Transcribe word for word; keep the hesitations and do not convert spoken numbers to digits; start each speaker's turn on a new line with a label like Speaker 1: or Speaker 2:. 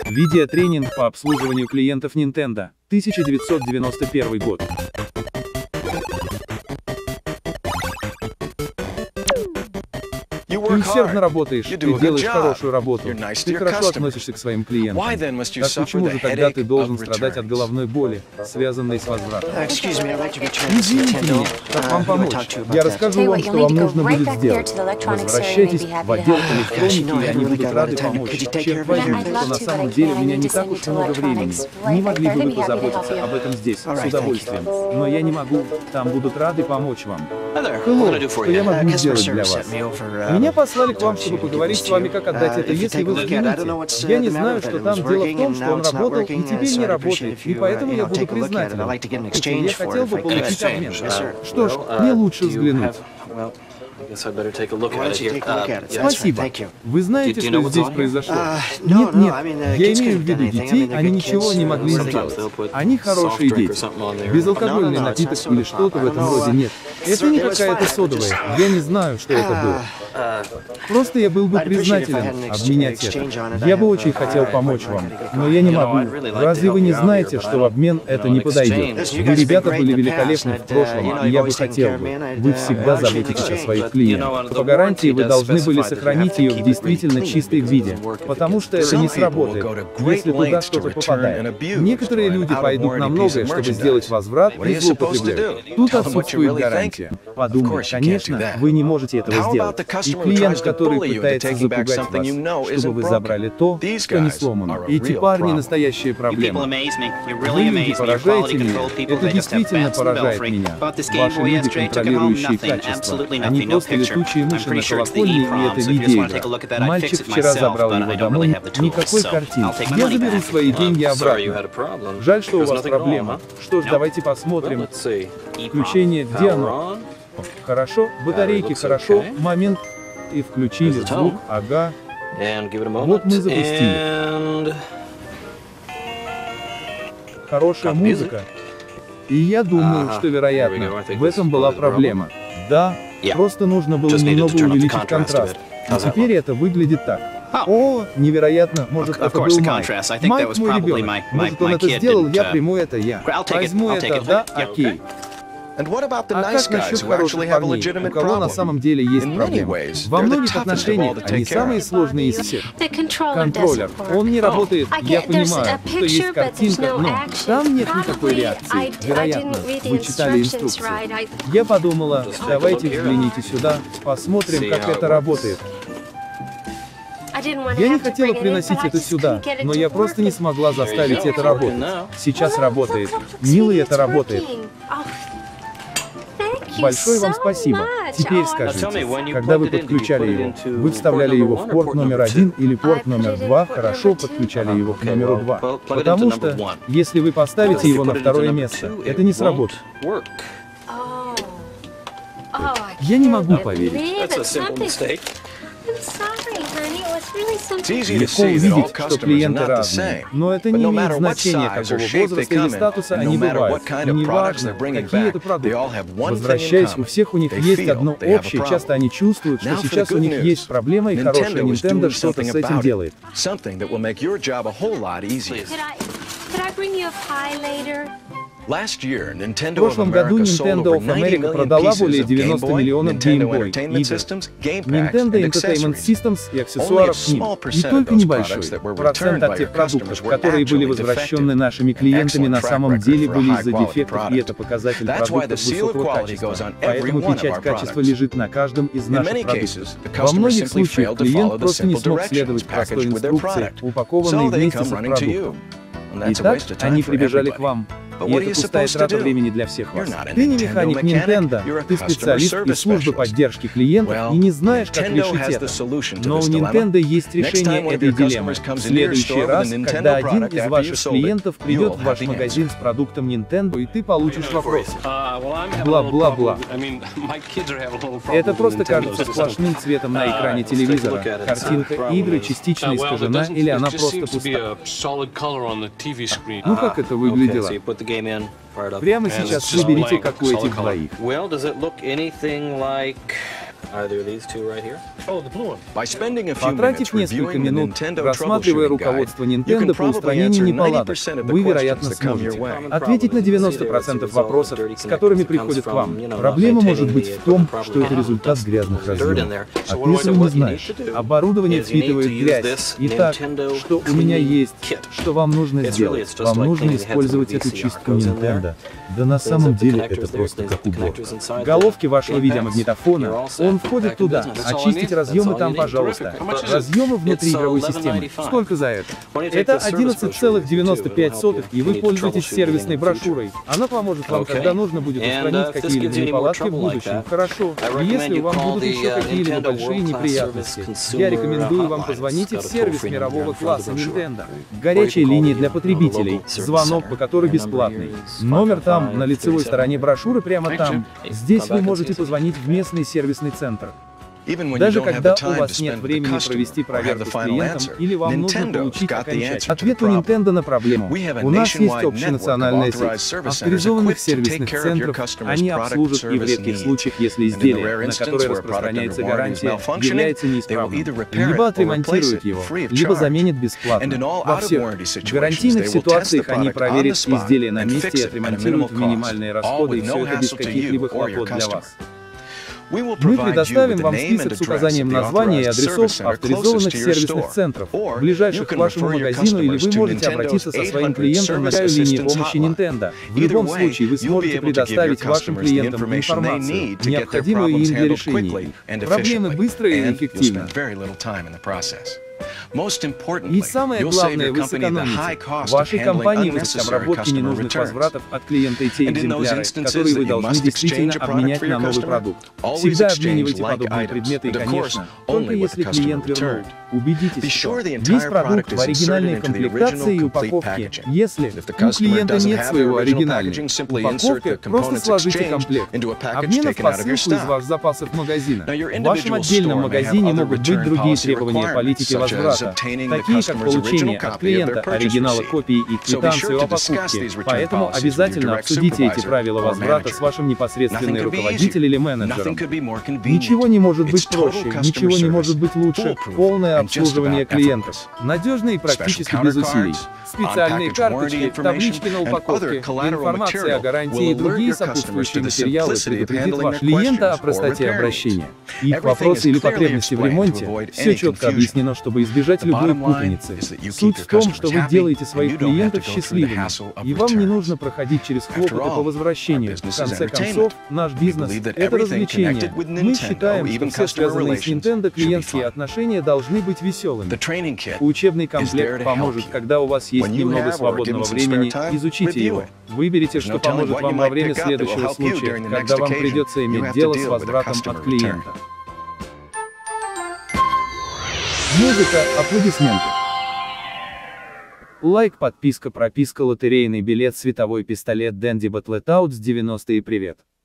Speaker 1: Видеотренинг по обслуживанию клиентов Nintendo, тысяча девятьсот девяносто первый год. Ты усердно работаешь, ты делаешь хорошую работу, ты хорошо относишься к своим клиентам. Так почему же тогда ты должен страдать от головной боли, связанной с возвратом? Извините меня, как вам помочь? Я расскажу вам, что вам нужно будет сделать. Возвращайтесь в отдел электроники, и они будут рады помочь. Черт возьми, что на самом деле у меня не так уж много времени. Не могли бы вы позаботиться об этом здесь, с удовольствием. Но я не могу, там будут рады помочь вам. Hello, что я могу сделать для вас? Меня послали к вам, чтобы поговорить с вами, как отдать это, если вы взглянете. Я не знаю, что там дело в том, что он работал и теперь не работает, и поэтому я буду признателен. Я хотел бы получить обмен. Что ж, мне лучше взглянуть. Спасибо. Вы знаете, что здесь произошло? Нет, нет, я имею в виду детей, они ничего не могли сделать. Они хорошие дети. Безалкогольный напиток или что-то в этом роде нет. Это не какая-то содовая, я не знаю, что это было. Просто я был бы признателен обменять это. Я бы очень хотел помочь вам, но я не могу. Разве вы не знаете, что в обмен это не подойдет? Вы, ребята, были великолепны в прошлом, и я бы хотел бы. Вы всегда заботитесь о своих клиентах. По гарантии вы должны были сохранить ее в действительно чистой виде, потому что это не сработает, если туда что-то попадает. Некоторые люди пойдут на многое, чтобы сделать возврат, и злоупотребляют. Тут отсутствует гарантия. Подумай, конечно, вы не можете этого сделать. И клиент, который пытается запугать вас, чтобы вы забрали то, что не сломано. Эти парни — настоящая проблема. Вы, люди, поражаете меня. Это действительно поражает меня. Ваши люди, контролирующие качество. Они просто летучие мыши на колокольне, и это видеоигра. Мальчик вчера забрал его домой, никакой картинки. Я заберу свои деньги обратно. Жаль, что у вас проблема. Что ж, давайте посмотрим. Включение, где оно? Хорошо, батарейки хорошо, момент. И включили звук, ага. Вот мы запустили. Хорошая музыка. И я думаю, что, вероятно, в этом была проблема. Да, просто нужно было немного увеличить контраст. И теперь это выглядит так. О, невероятно, может, это был Майк. Майк мой ребенок. Может, он это сделал, я приму это, я. Возьму это, да, окей. А как насчет хороших парней, у кого на самом деле есть проблемы? Во многих отношениях они самые сложные из всех. Контроллер. Он не работает, я понимаю, что есть картинка, но там нет никакой реакции. Вероятно, вы читали инструкцию. Я подумала, давайте взгляните сюда, посмотрим, как это работает. Я не хотела приносить это сюда, но я просто не смогла заставить это работать. Сейчас работает. Милый, это работает. Большое вам спасибо. Теперь скажите, когда вы подключали его, вы вставляли его в порт номер один или порт номер два, хорошо подключали его к номеру два. Потому что, если вы поставите его на второе место, это не сработает. Я не могу поверить. Легко увидеть, что клиенты разные, но это не имеет значения, какого возраста или статуса они бывают. И неважно, какие это продукты. Возвращаясь, у всех у них есть одно общее, часто они чувствуют, что сейчас у них есть проблема, и хорошая Nintendo что-то с этим делает. В прошлом году Nintendo of America продала более девяноста миллионов Game Boy игр, Nintendo Entertainment Systems и аксессуаров к ним. И только небольшой процент от тех продуктов, которые были возвращены нашими клиентами, на самом деле были из-за дефектов, и это показатель продуктов высокого качества. Поэтому печать качества лежит на каждом из наших продуктов. Во многих случаях клиент просто не смог следовать простой инструкции, упакованной вместе с продуктом. Итак, они прибежали к вам. И это пустая трата времени для всех вас. Ты не механик Nintendo, ты специалист из службы поддержки клиентов и не знаешь, как решить это. Но у Nintendo есть решение этой дилеммы. В следующий раз, когда один из ваших клиентов придет в ваш магазин с продуктом Nintendo, и ты получишь вопрос. Бла-бла-бла. Это просто кажется сплошным цветом на экране телевизора. Картинка игры частично искажена, или она просто пуста. Ну как это выглядело? Прямо сейчас выберите, как у этих двоих. Потратив несколько минут, рассматривая руководство Nintendo по устранению неполадок, вы, вероятно, сможете ответить на девяносто процентов вопросов, с которыми приходят к вам. Проблема может быть в том, что это результат грязных разъемов. А ты этого не знаешь. Оборудование впитывает грязь. Итак, что у меня есть, что вам нужно сделать? Вам нужно использовать эту чистку Nintendo. Да на самом деле это просто как убор. Головки вашего видеомагнитофона, он входит туда. Очистить разъемы там, пожалуйста. Разъемы внутри игровой системы. Сколько за это? Это одиннадцать целых девяносто пять сотых, и вы пользуетесь сервисной брошюрой. Она поможет вам, когда нужно будет устранить какие-либо неполадки в будущем. Хорошо. И если у вас будут еще какие-либо большие неприятности, я рекомендую вам позвонить в сервис мирового класса Nintendo. Горячая линия для потребителей. Звонок, по которой бесплатный. Номер там, на лицевой стороне брошюры, прямо там. Здесь вы можете позвонить в местный сервисный центр. Даже когда у вас нет времени провести проверку с клиентом, или вам нужно получить окончательный ответ у Nintendo на проблему, у нас есть общенациональная сеть авторизованных сервисных центров. Они обслужат и в редких случаях, если изделие, на которое распространяется гарантия, является неисправным, либо отремонтируют его, либо заменят бесплатно. Во всех гарантийных ситуациях они проверят изделие на месте и отремонтируют в минимальные расходы, и все это без каких-либо хлопот для вас. Мы предоставим вам список с указанием названий и адресов авторизованных сервисных центров, ближайших к вашему магазину, или вы можете обратиться со своим клиентом на линии помощи Nintendo. В любом случае вы сможете предоставить вашим клиентам информацию, необходимую им для решения. Проблемы быстро и эффективно. И самое главное, вы сэкономите. Вашей компании в обработке ненужных возвратов от клиента и те экземпляры, которые вы должны действительно обменять на новый продукт. Всегда обменивайте подобные предметы и, конечно, только если клиент вернул. Убедитесь, что весь продукт в оригинальной комплектации и упаковке. Если у клиента нет своего оригинальной упаковки, просто сложите комплект. Обмена в посылку из ваших запасов магазина. В вашем отдельном магазине могут быть другие требования политики возврата, такие как получение от клиента оригинала копии и квитанцию о покупке. Поэтому обязательно обсудите эти правила возврата с вашим непосредственным руководителем или менеджером. Ничего не может быть проще, ничего не может быть лучше. Полное обслуживание клиентов. Надежно и практически без усилий. Специальные карточки, таблички на упаковке, информация о гарантии и другие сопутствующие материалы предупредит вашего клиента о простоте обращения. Их вопросы или потребности в ремонте, все четко объяснено, чтобы избежать любой путаницы. Суть в том, что вы делаете своих клиентов счастливыми, и вам не нужно проходить через хлопоты по возвращению. В конце концов, наш бизнес — это развлечение. Мы считаем, что все связанные с Nintendo клиентские отношения должны быть веселыми. Учебный комплект поможет, когда у вас есть немного свободного времени, изучите его. Выберите, что поможет вам во время следующего случая, когда вам придется иметь дело с возвратом от клиента. Музыка, аплодисменты. Лайк, подписка, прописка, лотерейный билет, световой пистолет, Dendy Battletout с девяностые, привет.